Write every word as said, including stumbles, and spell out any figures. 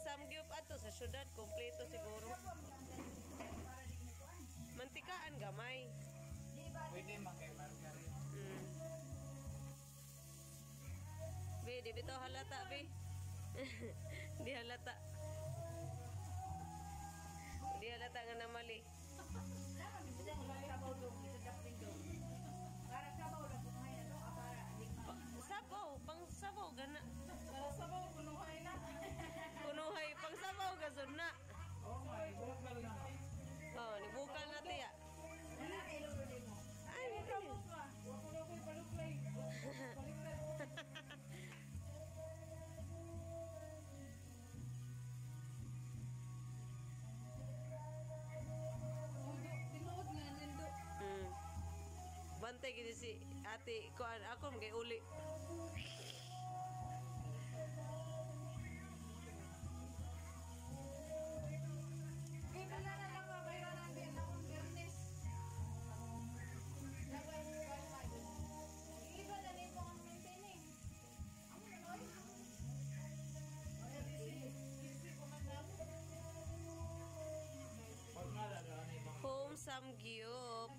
samgyup ato sa syudad kompleto siguro. Mantikaan gamay. Pwede makay margarine. Mm. Be, di bito halata, be. Di halata. Di halata nga na mali. Sabaw, pang sabaw gana. Sabaw, punuhay na. Punuhay, pang sabaw gasod na. Oh my, bukal na. Oh, ni bukal na tiya. Ay, Ay, sabog ka. Wako na ko'y paluklay. Baliktad. Tinuod nga, nindo. Mm. Bantay gini si ate kuan ako magay uli. Ito na na lang mabayaran din akong fairness. Lagay mo wifi. Iba na rin po ang maintaining. Ang nanoy. Ay, busy ko man lang. Pag nalala na ibang Home samgyup.